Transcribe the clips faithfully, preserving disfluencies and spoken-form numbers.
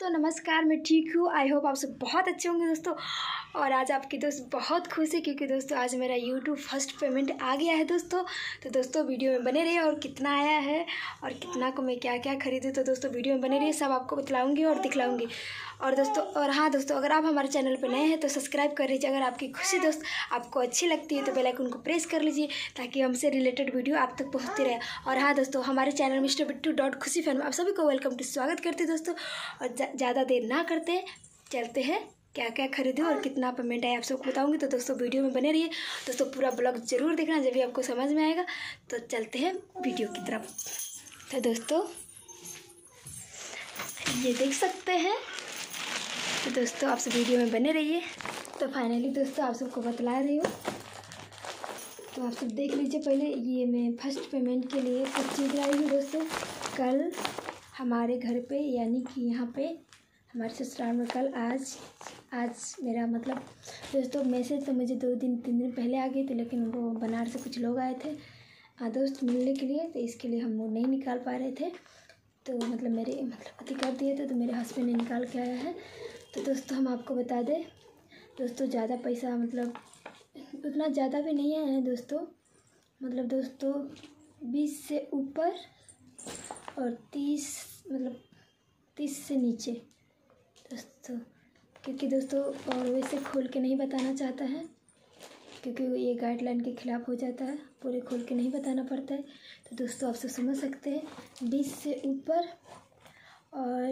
दोस्तों नमस्कार, मैं ठीक हूँ। आई होप आप सब बहुत अच्छे होंगे दोस्तों। और आज आपकी दोस्त बहुत खुश है क्योंकि दोस्तों आज मेरा यूट्यूब फर्स्ट पेमेंट आ गया है दोस्तों। तो दोस्तों वीडियो में बने रहिए और कितना आया है और कितना को मैं क्या क्या खरीदूँ, तो दोस्तों वीडियो में बने रहिए, सब आपको बतलाऊँगी और दिखलाऊँगी। और दोस्तों और हाँ दोस्तों, अगर आप हमारे चैनल पर नए हैं तो सब्सक्राइब कर लीजिए। अगर आपकी खुशी दोस्त आपको अच्छी लगती है तो बेल आइकन को प्रेस कर लीजिए ताकि हमसे रिलेटेड वीडियो आप तक पहुँचती रहे। और हाँ दोस्तों, हमारे channel mister Bittu dot Khushi fan में आप सभी को वेलकम टू स्वागत करते हैं दोस्तों। और ज़्यादा देर ना करते चलते हैं क्या क्या खरीदे और कितना पेमेंट है आप सबको बताऊंगी। तो दोस्तों वीडियो में बने रहिए दोस्तों, पूरा ब्लॉग जरूर देखना जब भी आपको समझ में आएगा। तो चलते हैं वीडियो की तरफ। तो दोस्तों ये देख सकते हैं। तो दोस्तों आप सब वीडियो में बने रहिए। तो फाइनली दोस्तों आप सबको बतला रही हूँ, तो आप सब देख लीजिए। पहले ये मैं फर्स्ट पेमेंट के लिए कुछ चीज़ लाई हूँ दोस्तों। कल हमारे घर पे यानी कि यहाँ पे हमारे ससुराल में कल आज आज मेरा मतलब दोस्तों मैसेज तो मुझे दो दिन तीन दिन पहले आ गए थे, लेकिन वो बनारस से कुछ लोग आए थे हाँ दोस्त मिलने के लिए, तो इसके लिए हम वो नहीं निकाल पा रहे थे। तो मतलब मेरे मतलब अति कर दिए थे, तो मेरे हस्बैंड ने निकाल के आया है। तो दोस्तों हम आपको बता दें दोस्तों, ज़्यादा पैसा मतलब उतना ज़्यादा भी नहीं है दोस्तों, मतलब दोस्तों बीस से ऊपर और तीस मतलब तीस से नीचे दोस्तों, क्योंकि दोस्तों और वैसे खोल के नहीं बताना चाहता है क्योंकि ये गाइडलाइन के ख़िलाफ़ हो जाता है, पूरे खोल के नहीं बताना पड़ता है। तो दोस्तों आप सब समझ सकते हैं बीस से ऊपर और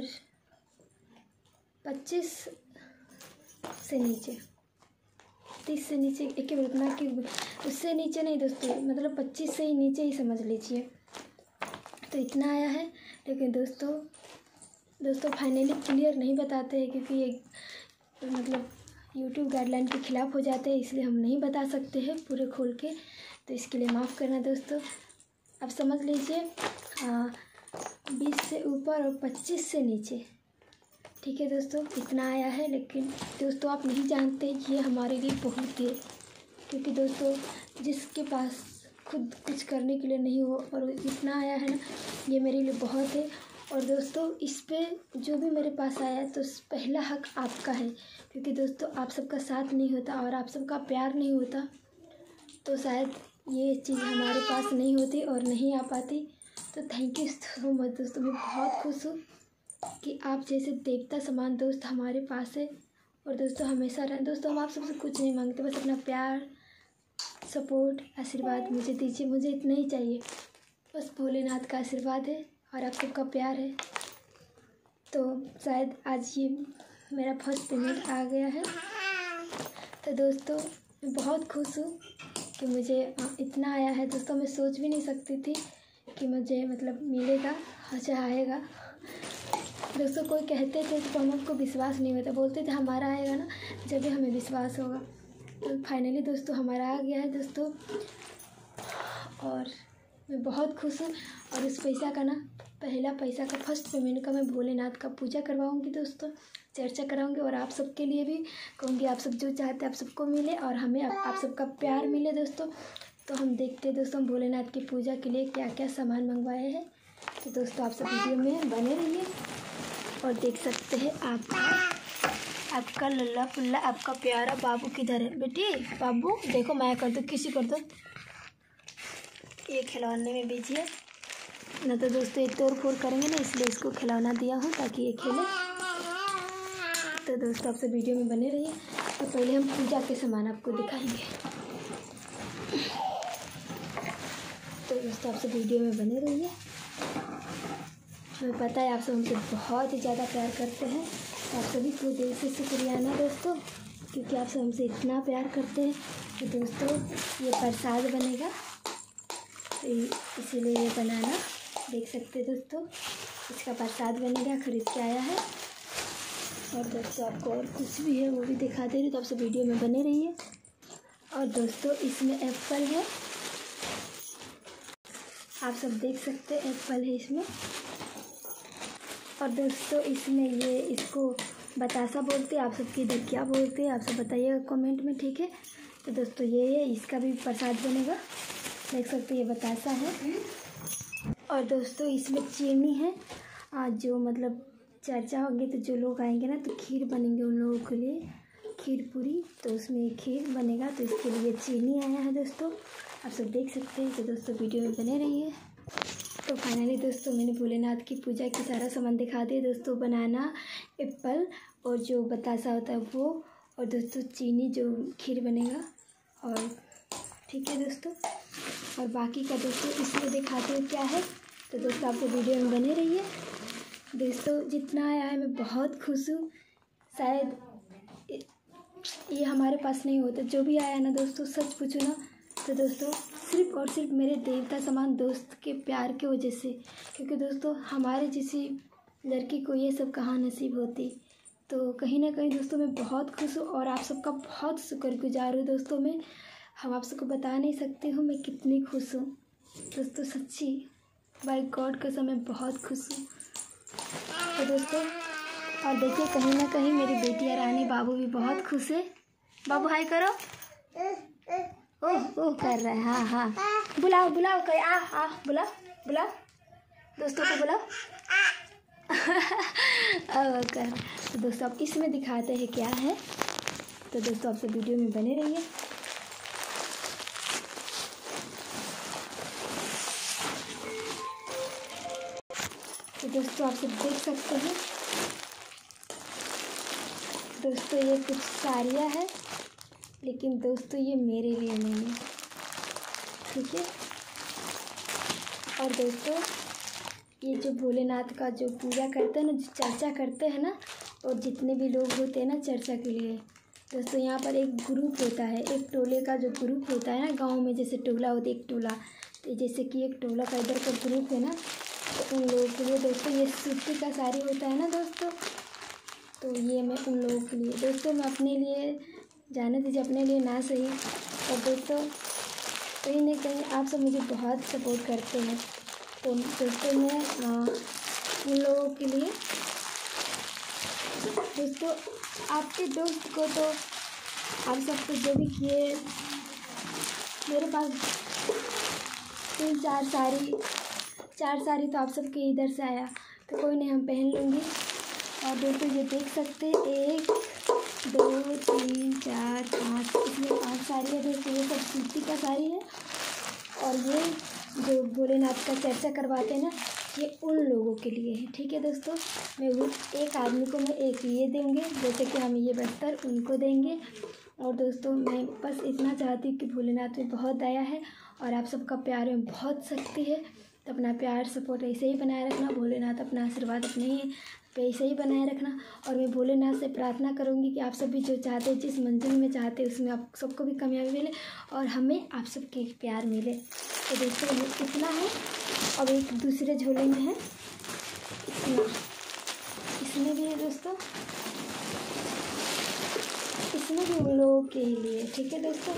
पच्चीस से नीचे, तीस से नीचे एक ही उतना कि उससे नीचे नहीं दोस्तों, मतलब पच्चीस से ही नीचे ही समझ लीजिए। तो इतना आया है, लेकिन दोस्तों दोस्तों फाइनली क्लियर नहीं बताते हैं क्योंकि ये मतलब यूट्यूब गाइडलाइन के ख़िलाफ़ हो जाते हैं, इसलिए हम नहीं बता सकते हैं पूरे खोल के। तो इसके लिए माफ़ करना दोस्तों। अब समझ लीजिए बीस से ऊपर और पच्चीस से नीचे, ठीक है दोस्तों, इतना आया है। लेकिन दोस्तों आप नहीं जानते ये हमारे लिए बहुत है, क्योंकि दोस्तों जिसके पास खुद कुछ करने के लिए नहीं हो और इतना आया है ना, ये मेरे लिए बहुत है। और दोस्तों इस पे जो भी मेरे पास आया है तो पहला हक आपका है, क्योंकि दोस्तों आप सबका साथ नहीं होता और आप सबका प्यार नहीं होता तो शायद ये चीज़ हमारे पास नहीं होती और नहीं आ पाती। तो थैंक यू सो मच दोस्तों, मैं बहुत खुश हूँ कि आप जैसे देवता समान दोस्त हमारे पास है। और दोस्तों हमेशा रह दोस्तों, हम आप सबसे कुछ नहीं मांगते, बस अपना प्यार सपोर्ट आशीर्वाद मुझे दीजिए, मुझे इतना ही चाहिए। बस भोलेनाथ का आशीर्वाद है और आप सबका प्यार है। तो शायद आज ये मेरा फर्स्ट पेमेंट आ गया है। तो दोस्तों मैं बहुत खुश हूँ कि मुझे इतना आया है दोस्तों। मैं सोच भी नहीं सकती थी कि मुझे मतलब मिलेगा, अच्छा आएगा दोस्तों। कोई कहते थे तो हम हमको विश्वास नहीं होता, बोलते थे हमारा आएगा ना जब भी हमें विश्वास होगा। तो फाइनली दोस्तों हमारा आ गया है दोस्तों और मैं बहुत खुश हूँ। और उस पैसा का ना पहला पैसा का फर्स्ट पेमेंट का मैं भोलेनाथ का पूजा करवाऊँगी दोस्तों, चर्चा कराऊँगी और आप सबके लिए भी कहूँगी, आप सब जो चाहते हैं आप सबको मिले और हमें आप, आप सबका प्यार मिले दोस्तों। तो हम देखते हैं दोस्तों भोलेनाथ की पूजा के लिए क्या क्या सामान मंगवाए हैं। तो दोस्तों आप सब वीडियो में बने रहिए और देख सकते हैं आपका आपका लल्ला पुल्ला आपका प्यारा बाबू किधर है बेटी। बाबू देखो मैं कर दो, किसी कर दो, ये खिलौने में बिजी है ना। तो दोस्तों एक तोड़ फोड़ करेंगे ना, इसलिए इसको खिलौना दिया हूँ ताकि ये खेले। तो दोस्तों आप सब वीडियो में बने रहिए। तो पहले हम पूजा के सामान आपको दिखाएंगे। तो दोस्तों आप सब वीडियो में बने रहिए। हमें पता है आप सब हमसे बहुत ही ज़्यादा प्यार करते हैं, तो आप सभी को दिल से शुक्रियाना दोस्तों, क्योंकि आप सब हमसे इतना प्यार करते हैं। तो दोस्तों ये प्रसाद बनेगा, तो इसीलिए ये बनाना देख सकते हैं दोस्तों, इसका प्रसाद बनेगा, खरीद के आया है। और दोस्तों आपको और कुछ भी है वो भी दिखा दे रही, तो आप सब वीडियो में बने रहिए। और दोस्तों इसमें एप्पल है, आप सब देख सकते हैं एप्पल है इसमें। और दोस्तों इसमें ये इसको बतासा बोलते हैं, आप सबके इधर क्या बोलते हैं आप सब बताइएगा कमेंट में, ठीक है। तो दोस्तों ये है, इसका भी प्रसाद बनेगा, देख सकते हैं ये बतासा है। और दोस्तों इसमें चीनी है, आज जो मतलब चर्चा होगी तो जो लोग आएंगे ना तो खीर बनेंगे उन लोगों के लिए, खीर पूरी। तो उसमें खीर बनेगा तो इसके लिए चीनी आया है दोस्तों, आप सब देख सकते हैं। तो दोस्तों वीडियो में बने रहिए। तो फाइनली दोस्तों मैंने भोलेनाथ की पूजा की सारा सामान दिखा दिया दोस्तों, बनाना, एप्पल और जो बतासा होता है वो, और दोस्तों चीनी जो खीर बनेगा, और ठीक है दोस्तों। और बाकी का दोस्तों इसमें दिखाते हैं क्या है। तो दोस्तों आपको वीडियो में बने रहिए। दोस्तों जितना आया है मैं बहुत खुश हूँ, शायद ये हमारे पास नहीं होता। जो भी आया ना दोस्तों, सच पूछो ना तो दोस्तों सिर्फ और सिर्फ मेरे देवता समान दोस्त के प्यार की वजह से, क्योंकि दोस्तों हमारे जैसी लड़की को ये सब कहाँ नसीब होती। तो कहीं ना कहीं दोस्तों मैं बहुत खुश हूँ और आप सबका बहुत शुक्रगुजार हूँ दोस्तों। मैं हम आप सबको बता नहीं सकती हूँ मैं कितनी खुश हूँ दोस्तों, सच्ची बाय गॉड कसम मैं बहुत खुश हूँ। तो दोस्तों और देखिए कहीं ना कहीं मेरी बेटी रानी बाबू भी बहुत खुश है। बाबू हाय करो, ओह ओह कर रहा है, हाँ हाँ बुलाओ बुलाओ कहीं, आ आ बुलाओ बुलाओ दोस्तों को बुलाओ अब कर। तो दोस्तों अब इसमें दिखाते हैं क्या है। तो दोस्तों आपसे वीडियो में बने रहिए। तो दोस्तों आप सब देख सकते हैं दोस्तों ये कुछ साड़ियाँ है, लेकिन दोस्तों ये मेरे लिए नहीं है, ठीक है। और दोस्तों ये जो भोलेनाथ का जो पूजा करते हैं ना, जो चर्चा करते हैं ना, और जितने भी लोग होते हैं ना चर्चा के लिए दोस्तों, यहाँ पर एक ग्रुप होता है, एक टोले का जो ग्रुप होता है ना गांव में, जैसे टोला होता है एक टोला, तो जैसे कि एक टोला का इधर का ग्रुप है ना, तो उन लोगों के लिए दोस्तों ये सूती का साड़ी होता है ना दोस्तों, तो ये मैं उन लोगों के लिए दोस्तों, मैं अपने लिए जाने दीजिए, अपने लिए ना सही, और दोस्तों कहीं ना कहीं आप सब मुझे बहुत सपोर्ट करते हैं। तो दोस्तों मैं उन लोगों के लिए दोस्तों, आपके दोस्त को तो आप सब तो जो भी किए, मेरे पास तीन चार साड़ी चार साड़ी तो आप सबके इधर से आया, तो कोई नहीं हम पहन लूँगी। और दोस्तों ये देख सकते हैं एक दो तीन चार पाँच, इसमें पांच साड़ी है दोस्तों, ये सब सूती का साड़ी है। और ये जो भोलेनाथ का चर्चा करवाते हैं ना, ये उन लोगों के लिए है, ठीक है दोस्तों। मैं वो एक आदमी को मैं एक ये देंगे, जैसे कि हम ये बस्तर उनको देंगे। और दोस्तों मैं बस इतना चाहती हूँ कि भोलेनाथ में बहुत दया है और आप सबका प्यार में बहुत शक्ति है। तो अपना प्यार सपोर्ट ऐसे ही बनाए रखना, भोलेनाथ अपना आशीर्वाद अपने ही पे ऐसे ही बनाए रखना। और मैं भोलेनाथ से प्रार्थना करूँगी कि आप सब भी जो चाहते हैं, जिस मंजिल में चाहते हैं, उसमें आप सबको भी कामयाबी मिले और हमें आप सबके प्यार मिले। तो दोस्तों ये इतना है। अब एक दूसरे झोले में है इतना, इसमें भी है दोस्तों, इसमें भी उन लोगों के लिए, ठीक है दोस्तों,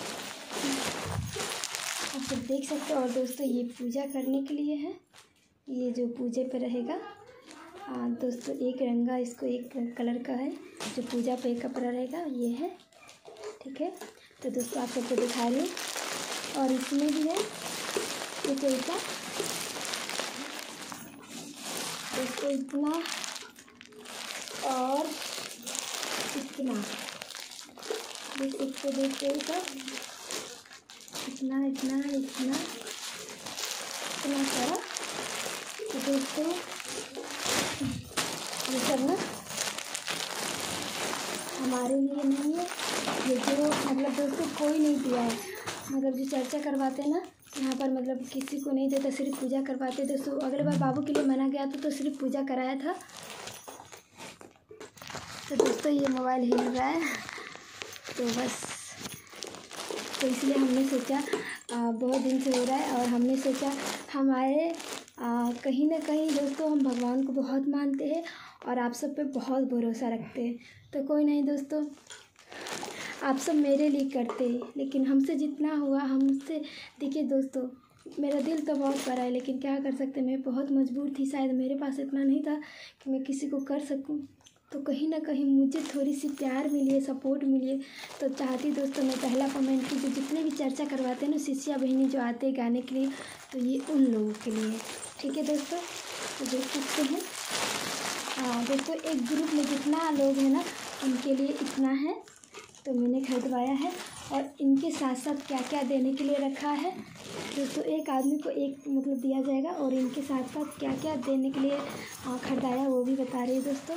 आप सब देख सकते हो। और दोस्तों ये पूजा करने के लिए है, ये जो पूजे पे रहेगा। हाँ दोस्तों एक रंगा इसको एक कलर का है, जो पूजा पे कपड़ा रहेगा ये है, ठीक है। तो दोस्तों आप सबको दिखा रही हूँ। और इसमें भी है एक ऐसा दोस्तों, इतना और इतना देख सकते देखते हो सब, इतना इतना इतना इतना सारा। तो दोस्तों ये सब ना हमारे लिए नहीं है, ये जो मतलब दोस्तों कोई नहीं दिया है, मतलब जो चर्चा करवाते हैं ना यहाँ पर, मतलब किसी को नहीं देता, सिर्फ पूजा करवाते दोस्तों। अगले बार बाबू के लिए माना गया था तो सिर्फ पूजा कराया था। तो दोस्तों ये मोबाइल हिल रहा है, तो बस तो इसलिए हमने सोचा आ, बहुत दिन से हो रहा है, और हमने सोचा हमारे आ, कहीं ना कहीं दोस्तों हम भगवान को बहुत मानते हैं और आप सब पे बहुत भरोसा रखते हैं। तो कोई नहीं दोस्तों, आप सब मेरे लिए करते हैं, लेकिन हमसे जितना हुआ हमसे, देखिए दोस्तों मेरा दिल तो बहुत बड़ा है, लेकिन क्या कर सकते, मैं बहुत मजबूर थी, शायद मेरे पास इतना नहीं था कि मैं किसी को कर सकूं। तो कहीं ना कहीं मुझे थोड़ी सी प्यार मिली, सपोर्ट मिली, तो चाहती दोस्तों मैं पहला कमेंट की, जो जितने भी चर्चा करवाते हैं ना शिष्या बहनी जो आते हैं गाने के लिए, तो ये उन लोगों के लिए, ठीक है दोस्तों। तो देख सकते हैं हाँ दोस्तों, एक ग्रुप में जितना लोग हैं ना उनके लिए इतना है, तो मैंने खरीदवाया है। और इनके साथ साथ क्या क्या देने के लिए रखा है दोस्तों, एक आदमी को एक मतलब दिया जाएगा, और इनके साथ साथ क्या क्या देने के लिए खरीदाया वो भी बता रही है दोस्तों।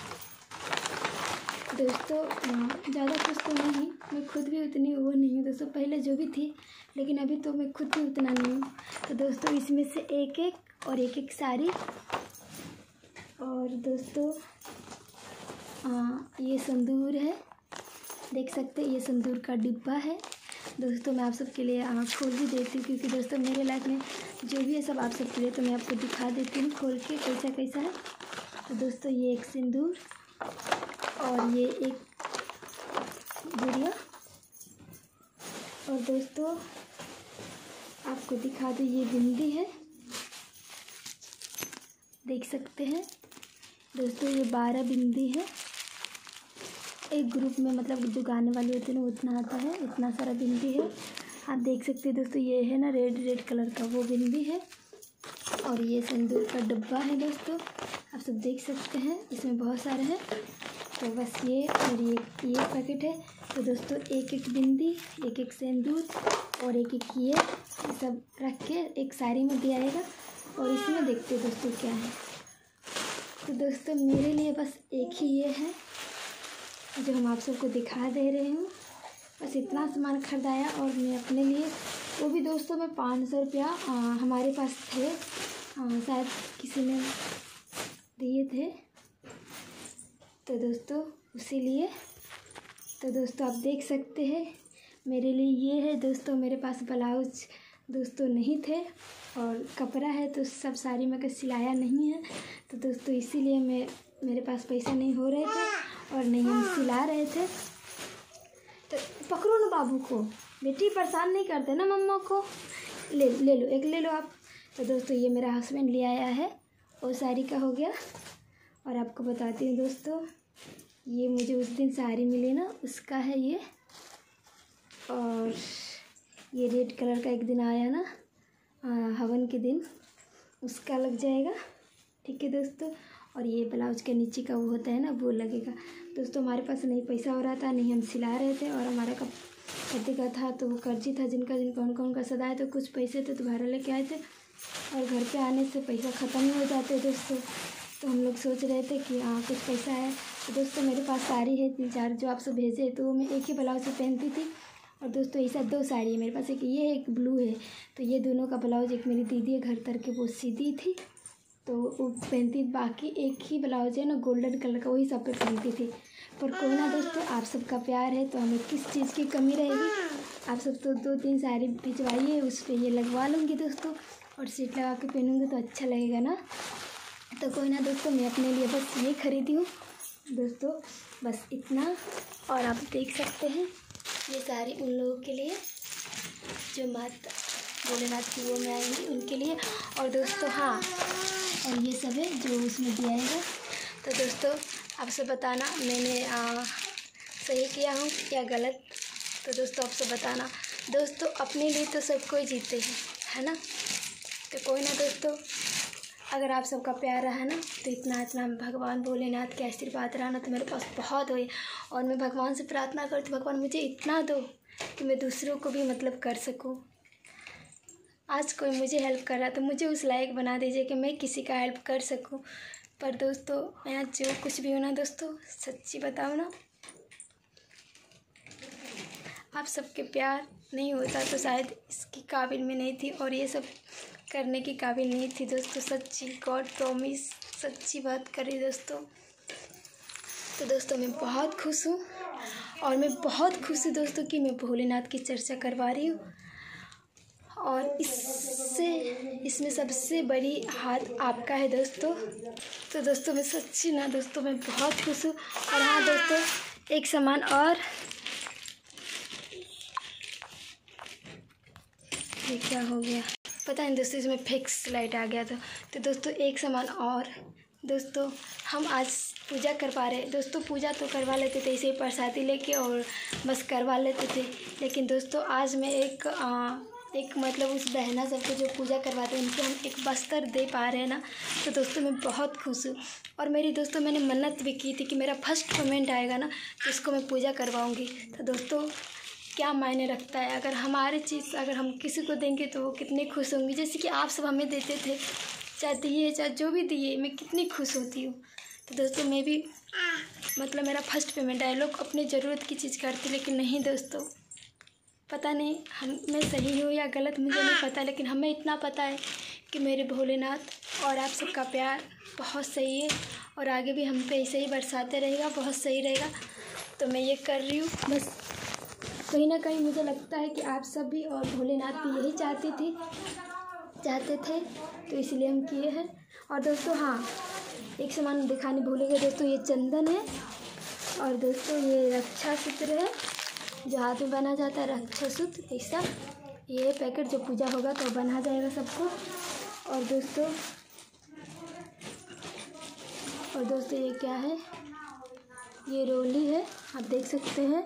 दोस्तों ज़्यादा कुछ तो नहीं, मैं खुद भी उतनी वो नहीं हूँ दोस्तों, पहले जो भी थी, लेकिन अभी तो मैं खुद भी उतना नहीं हूँ। तो दोस्तों इसमें से एक एक और एक एक साड़ी, और दोस्तों आ, ये संदूर है, देख सकते हैं ये संदूर का डिब्बा है दोस्तों। मैं आप सबके लिए आ, खोल भी देती हूँ, क्योंकि दोस्तों मेरे लाइफ में जो भी है सब आप सबके लिए, तो मैं आपको दिखा देती हूँ खोल के कैसा कैसा है। तो दोस्तों ये एक सिंदूर, और ये एक गुड़िया, और दोस्तों आपको दिखा दूँ ये बिंदी है, देख सकते हैं दोस्तों ये बारह बिंदी है। एक ग्रुप में मतलब जो गाने वाले होते हैं ना उतना आता है, इतना सारा बिंदी है। आप देख सकते हैं दोस्तों, ये है ना रेड रेड कलर का वो बिंदी है, और ये सिंदूर का डब्बा है दोस्तों, आप सब देख सकते हैं, इसमें बहुत सारे हैं। तो बस ये और ये ये पैकेट है। तो दोस्तों एक एक बिंदी, एक एक सिंदूर और एक एक ये सब रख के एक साड़ी में दिया जाएगा, और इसमें देखते हैं दोस्तों क्या है। तो दोस्तों मेरे लिए बस एक ही ये है जो हम आप सबको दिखा दे रहे हूँ। बस इतना सामान खरीदाया, और मैं अपने लिए वो भी दोस्तों मैं पाँच सौ रुपया हमारे पास थे, शायद किसी ने दिए थे, तो दोस्तों उसी लिए। तो दोस्तों आप देख सकते हैं मेरे लिए ये है दोस्तों। मेरे पास ब्लाउज दोस्तों नहीं थे, और कपड़ा है तो सब साड़ी में का सिलाया नहीं है, तो दोस्तों इसीलिए मैं मेरे पास पैसे नहीं हो रहे थे और नहीं हम सिला रहे थे। तो पकड़ो ना बाबू को, बेटी परेशान नहीं करते ना मम्मा को, ले ले लो एक ले लो आप। तो दोस्तों ये मेरा हस्बैंड ले आया है, वो साड़ी का हो गया। और आपको बताती हूँ दोस्तों, ये मुझे उस दिन साड़ी मिली ना उसका है ये, और ये रेड कलर का एक दिन आया ना आ, हवन के दिन, उसका लग जाएगा, ठीक है दोस्तों। और ये ब्लाउज के नीचे का वो होता है ना वो लगेगा दोस्तों। हमारे पास नहीं पैसा हो रहा था, नहीं हम सिला रहे थे, और हमारा कब शादी का था तो वो कर्जी था जिनका जिनका उनका उनका सदाए, तो कुछ पैसे थे तो भाड़ा लेके आए थे, और घर पे आने से पैसा ख़त्म ही हो जाते दोस्तों। तो हम लोग सोच रहे थे कि हाँ कुछ पैसा है। तो दोस्तों मेरे पास साड़ी है तीन चार जो आप सब भेजे, तो मैं एक ही ब्लाउज से पहनती थी। और दोस्तों ऐसा दो साड़ी है मेरे पास, एक ये एक ब्लू है, तो ये दोनों का ब्लाउज एक मेरी दीदी है घर तर के वो सीधी थी, तो वो पहनती। बाकी एक ही ब्लाउज है ना गोल्डन कलर का, वही सब पे पहनती थी। पर कोई ना दोस्तों, आप सबका प्यार है तो हमें किस चीज़ की कमी रहेगी। आप सब तो दो तीन साड़ी भिजवाइए, उस पर ये लगवा लूँगी दोस्तों, और सीट लगा के पहनूँगी तो अच्छा लगेगा ना। तो कोई ना दोस्तों, मैं अपने लिए बस ये खरीदी हूँ दोस्तों, बस इतना। और आप देख सकते हैं ये सारी उन लोगों के लिए जो माता भोलेनाथ की वो में आएंगी उनके लिए। और दोस्तों हाँ, और ये सब है जो उसमें दिया है। तो दोस्तों आप सब बताना मैंने आ, सही किया हूँ या गलत। तो दोस्तों आप सब बताना दोस्तों, अपने लिए तो सब कोई जीते हैं, है ना। तो कोई ना दोस्तों, अगर आप सबका प्यार रहा ना तो इतना इतना भगवान भोलेनाथ के आशीर्वाद रहा ना तो मेरे पास बहुत हो। और मैं भगवान से प्रार्थना करती हूँ, भगवान मुझे इतना दो कि मैं दूसरों को भी मतलब कर सकूँ। आज कोई मुझे हेल्प कर रहा तो मुझे उस लायक बना दीजिए कि मैं किसी का हेल्प कर सकूं। पर दोस्तों मैं आज जो कुछ भी हूँ ना दोस्तों, सच्ची बताऊँ ना, आप सबके प्यार नहीं होता तो शायद इसकी काबिल में नहीं थी, और ये सब करने की काबिल नहीं थी दोस्तों। सच्ची गॉड प्रॉमिस, सच्ची बात करी दोस्तों। तो दोस्तों मैं बहुत खुश हूँ, और मैं बहुत खुश हूँ दोस्तों कि मैं भोलेनाथ की चर्चा करवा रही हूँ। और इससे इसमें सबसे बड़ी हाथ आपका है दोस्तों। तो दोस्तों मैं सच्ची ना दोस्तों मैं बहुत खुश हूँ। और हाँ दोस्तों, एक सामान और, ये क्या हो गया पता नहीं दोस्तों, इसमें फिक्स लाइट आ गया था। तो दोस्तों एक सामान और दोस्तों, हम आज पूजा करवा रहे दोस्तों। पूजा तो करवा लेते थे ऐसे ही प्रसादी लेके और बस करवा लेते थे, लेकिन दोस्तों आज मैं एक आ, एक मतलब उस बहना सबको जो पूजा करवाते हैं उनको हम एक बस्तर दे पा रहे हैं ना, तो दोस्तों मैं बहुत खुश हूँ। और मेरी दोस्तों मैंने मन्नत भी की थी कि मेरा फर्स्ट पेमेंट आएगा ना तो इसको मैं पूजा करवाऊँगी। तो दोस्तों क्या मायने रखता है, अगर हमारी चीज़ अगर हम किसी को देंगे तो वो कितने खुश होंगे। जैसे कि आप सब हमें देते थे, चाहे दिए चाहे जो भी दिए, मैं कितनी खुश होती हूँ। तो दोस्तों मैं भी मतलब मेरा फर्स्ट पेमेंट आया। लोग अपनी ज़रूरत की चीज़ करते लेकिन नहीं दोस्तों, पता नहीं हम मैं सही हूँ या गलत मुझे नहीं पता, लेकिन हमें इतना पता है कि मेरे भोलेनाथ और आप सबका प्यार बहुत सही है और आगे भी हम पे ऐसे ही बरसाते रहेगा, बहुत सही रहेगा। तो मैं ये कर रही हूँ बस। कहीं ना कहीं मुझे लगता है कि आप सब भी और भोलेनाथ भी यही चाहती थी चाहते थे, तो इसलिए हम किए हैं। और दोस्तों हाँ, एक सामान दिखाने भूलेंगे दोस्तों, ये चंदन है और दोस्तों ये रक्षा सूत्र है जो हाथ में बना जाता है, रक्षा सूत्र ऐसा। ये पैकेट जो पूजा होगा तो बना जाएगा सबको। और दोस्तों और दोस्तों ये क्या है, ये रोली है, आप देख सकते हैं।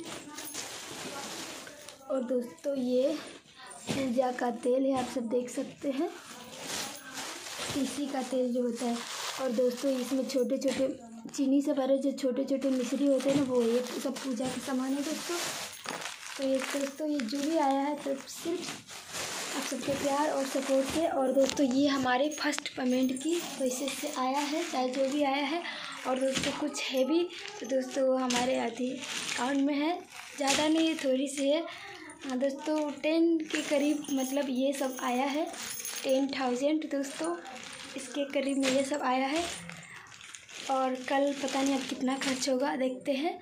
और दोस्तों ये पूजा का तेल है, आप सब देख सकते हैं, तीसी का तेल जो होता है। और दोस्तों इसमें छोटे छोटे चीनी से भरे जो छोटे छोटे मिश्री होते हैं ना, वो ये सब पूजा का सामान है दोस्तों। तो ये दोस्तों ये जो भी आया है तो सिर्फ आप सबके प्यार और सपोर्ट से। और दोस्तों ये हमारे फर्स्ट पेमेंट की वजह से आया है, चाहे जो भी आया है। और दोस्तों कुछ है भी तो दोस्तों वो हमारे आधी अकाउंट में है, ज़्यादा नहीं है, थोड़ी सी है। हाँ दोस्तों टेन के करीब मतलब ये सब आया है, टेन थाउजेंड दोस्तों इसके करीब में ये सब आया है। और कल पता नहीं अब कितना खर्च होगा, देखते हैं।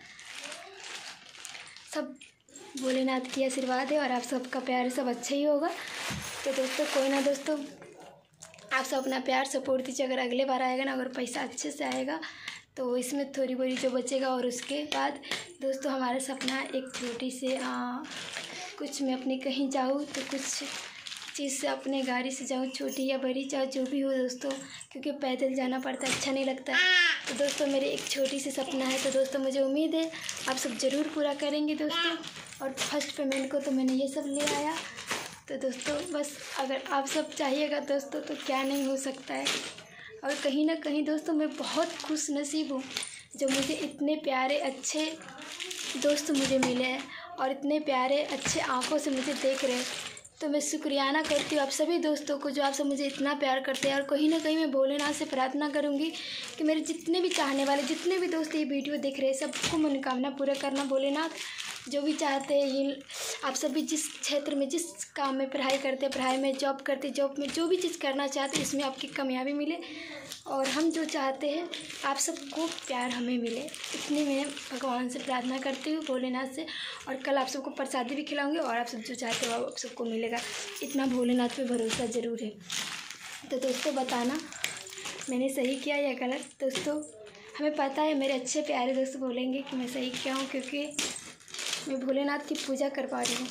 सब भोलेनाथ की आशीर्वाद है और आप सबका प्यार सब अच्छा ही होगा। तो दोस्तों कोई ना दोस्तों, आप सब अपना प्यार सपोर्ट दीजिए। अगर अगले बार आएगा ना, अगर पैसा अच्छे से आएगा तो इसमें थोड़ी बोरी जो बचेगा। और उसके बाद दोस्तों हमारा सपना एक छोटी से आ, कुछ मैं अपने कहीं जाऊँ तो कुछ चीज़ से अपने गाड़ी से जाऊँ, छोटी या बड़ी चाहे जो भी हो दोस्तों, क्योंकि पैदल जाना पड़ता है, अच्छा नहीं लगता। तो दोस्तों मेरे एक छोटी सी सपना है, तो दोस्तों मुझे उम्मीद है आप सब ज़रूर पूरा करेंगे दोस्तों। और फर्स्ट पेमेंट को तो मैंने ये सब ले आया। तो दोस्तों बस अगर आप सब चाहिएगा दोस्तों तो क्या नहीं हो सकता है। और कहीं ना कहीं दोस्तों मैं बहुत खुश नसीब हूँ जो मुझे इतने प्यारे अच्छे दोस्त मुझे मिले हैं और इतने प्यारे अच्छे आँखों से मुझे देख रहे हैं। तो मैं शुक्रियाना करती हूँ आप सभी दोस्तों को जो आप सब मुझे इतना प्यार करते हैं। और कहीं ना कहीं मैं भोलेनाथ से प्रार्थना करूँगी कि मेरे जितने भी चाहने वाले जितने भी दोस्त ये वीडियो देख रहे हैं सबको मनोकामना पूरा करना भोलेनाथ। जो भी चाहते हैं ये आप सभी जिस क्षेत्र में जिस काम में पढ़ाई करते पढ़ाई में जॉब करते जॉब में जो भी चीज़ करना चाहते इसमें आपकी कामयाबी मिले। और हम जो चाहते हैं आप सबको प्यार हमें मिले, इतनी मैं भगवान से प्रार्थना करती हूँ भोलेनाथ से। और कल आप सबको प्रसादी भी खिलाऊंगी और आप सब जो चाहते हो आप सबको मिलेगा, इतना भोलेनाथ पे भरोसा ज़रूर है। तो दोस्तों बताना मैंने सही किया या गलत। दोस्तों हमें पता है मेरे अच्छे प्यारे दोस्त बोलेंगे कि मैं सही किया हूँ, क्योंकि मैं भोलेनाथ की पूजा कर पा रही हूँ,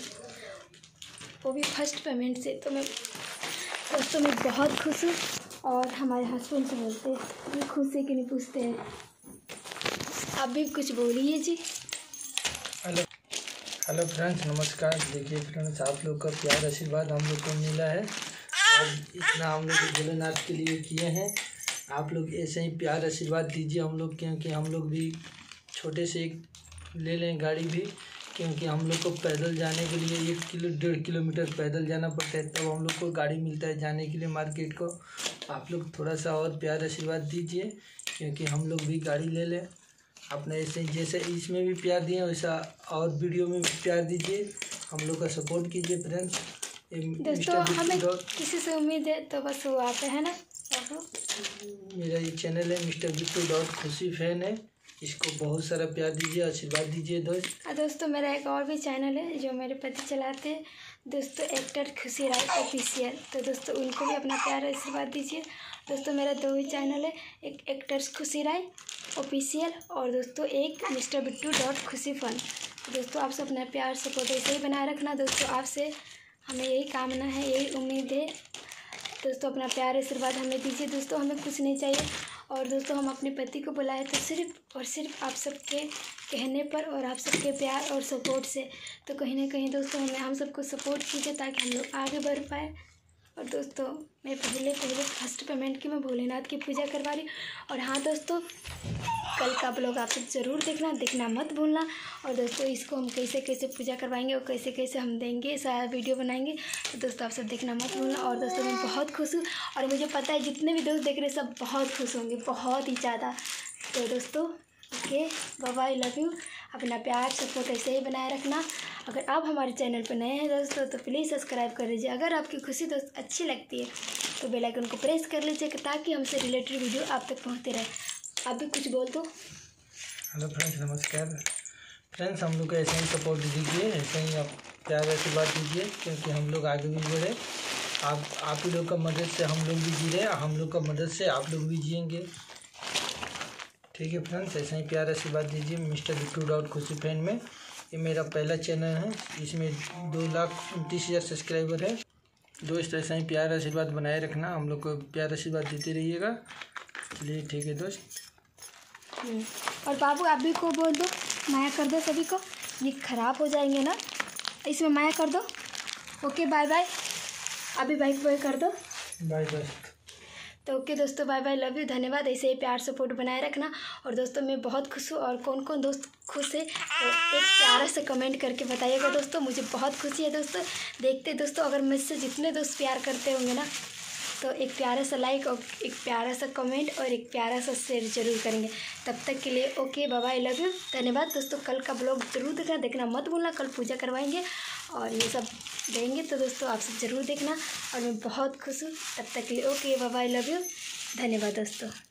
वो भी फर्स्ट पेमेंट से। तो मैं दोस्तों मैं बहुत खुश हूँ। और हमारे हस्बैंड से बोलते हैं ये खुश है कि नहीं पूछते हैं, आप भी कुछ बोलिए जी। हेलो हेलो फ्रेंड्स, नमस्कार। देखिए फ्रेंड्स, आप लोग का प्यार आशीर्वाद हम लोग को मिला है और इतना हम लोग भोलेनाथ के लिए किए हैं। आप लोग ऐसे ही प्यार आशीर्वाद दीजिए हम लोग, क्योंकि हम लोग भी छोटे से एक ले लें गाड़ी भी, क्योंकि हम लोग को पैदल जाने के लिए एक किलो डेढ़ किलोमीटर पैदल जाना पड़ता है, तब तो हम लोग को गाड़ी मिलता है जाने के लिए मार्केट को। आप लोग थोड़ा सा और प्यार आशीर्वाद दीजिए, क्योंकि हम लोग भी गाड़ी ले लें। अपने ऐसे जैसे इसमें भी प्यार दिए वैसा और वीडियो में भी प्यार दीजिए, हम लोग का सपोर्ट कीजिए फ्रेंड्स। दोस्तों हमें किसी से उम्मीद है तो बस वो आप है ना। मेरा ये चैनल है mister Bittu dot Khushi fan है, इसको बहुत सारा प्यार दीजिए, आशीर्वाद दीजिए दोस्त। दोस्तों मेरा एक और भी चैनल है जो मेरे पति चलाते हैं दोस्तों, एक्टर खुशी राय ऑफिशियल। तो दोस्तों उनको भी अपना प्यार आशीर्वाद दीजिए। दोस्तों मेरा दो ही चैनल है, एक एक्टर्स खुशी राय ऑफिशियल और दोस्तों एक mister Bittu dot Khushi fun. दोस्तों आप सब अपना प्यार सपोर्ट ऐसे ही बनाए रखना दोस्तों, आपसे हमें यही कामना है, यही उम्मीद है दोस्तों। अपना प्यार आशीर्वाद हमें दीजिए दोस्तों, हमें कुछ नहीं चाहिए। और दोस्तों हम अपने पति को बुलाए तो सिर्फ और सिर्फ आप सबके कहने पर और आप सबके प्यार और सपोर्ट से। तो कहीं ना कहीं दोस्तों हमें हम सबको सपोर्ट कीजिए ताकि हम लोग आगे बढ़ पाए। और दोस्तों मैं पहले पहले फर्स्ट पेमेंट की मैं भोलेनाथ की पूजा करवा रही हूँ। और हाँ दोस्तों, कल का ब्लॉग आप सब ज़रूर देखना देखना मत भूलना। और दोस्तों इसको हम कैसे कैसे पूजा करवाएंगे और कैसे कैसे हम देंगे, सारा वीडियो बनाएंगे, तो दोस्तों आप सब देखना मत भूलना। और दोस्तों मैं बहुत खुश हूँ और मुझे पता है जितने भी दोस्त देख रहे हैं सब बहुत खुश होंगे, बहुत ही ज़्यादा। तो दोस्तों okay, bye bye, love you. अपना प्यार सपोर्ट ऐसे ही बनाए रखना। अगर आप हमारे चैनल पर नए हैं दोस्तों तो प्लीज़ सब्सक्राइब कर लीजिए। अगर आपकी खुशी दोस्त अच्छी लगती है तो बेल आइकन को प्रेस कर लीजिए ताकि हमसे रिलेटेड वीडियो आप तक पहुंचते रहे। आप भी कुछ बोल दो। हेलो फ्रेंड्स, नमस्कार फ्रेंड्स। हम लोग को ऐसे ही सपोर्ट दीजिए, ऐसे ही आप प्यार आशीर्वाद दीजिए, क्योंकि हम लोग आगे भी बढ़े। आप आप ही लोग का मदद से हम लोग भी जी रहे, हम लोग का मदद से आप लोग भी जिएंगे। ठीक है फ्रेंड्स, ऐसे ही प्यार आशीर्वाद दीजिए। Mister Bittu dot Khushi fan में ये मेरा पहला चैनल है, इसमें दो लाख उनतीस हज़ार सब्सक्राइबर है। दोस्त ऐसा ही प्यार आशीर्वाद बनाए रखना, हम लोग को प्यार आशीर्वाद देते रहिएगा। चलिए ठीक है दोस्त। और बाबू आप भी को बोल दो, माया कर दो सभी को, ये ख़राब हो जाएंगे ना, इसमें माया कर दो। ओके बाय बाय, अभी बाय बाय कर दो, बाय बाय। तो ओके दोस्तों, बाय बाय, लव यू, धन्यवाद। ऐसे ही प्यार सपोर्ट बनाए रखना। और दोस्तों मैं बहुत खुश हूँ। और कौन कौन दोस्त खुश है तो एक प्यारा सा कमेंट करके बताइएगा दोस्तों, मुझे बहुत खुशी है दोस्तों। देखते दोस्तों, अगर मुझसे जितने दोस्त प्यार करते होंगे ना तो एक प्यारा सा लाइक और एक प्यारा सा कमेंट और एक प्यारा सा शेयर जरूर करेंगे। तब तक के लिए okay bye bye, love you, धन्यवाद दोस्तों। कल का ब्लॉग जरूर देखना देखना मत भूलना, कल पूजा करवाएंगे और ये सब देंगे, तो दोस्तों आप सब ज़रूर देखना। और मैं बहुत खुश हूँ। तब तक के लिए okay bye bye, love you, धन्यवाद दोस्तों।